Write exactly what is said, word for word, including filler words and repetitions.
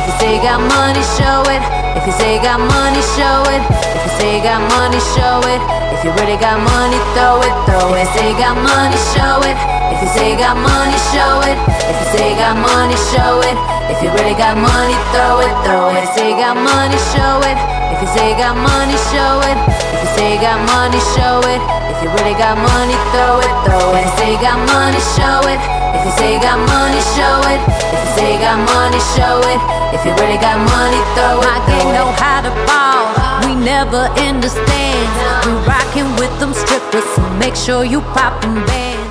you say you got money, show it. If you say you got money, show it. If you say you got money, show it. If you really got money, throw it, throw it. If you say you got money, show it. If you say you got money, show it. If you say you got money, show it. If you really got money, throw it, throw it. If you say you got money, show it. If you say you got money, show it. If you say you got money, show it. If you really got money, throw it, throw it. If you say you got money, show it. If you say you got money, show it. If you say you got money, show it. If you really got money, throw it. My gang know how to ball. We never understand. We rockin' with them strippers, so make sure you poppin' bands.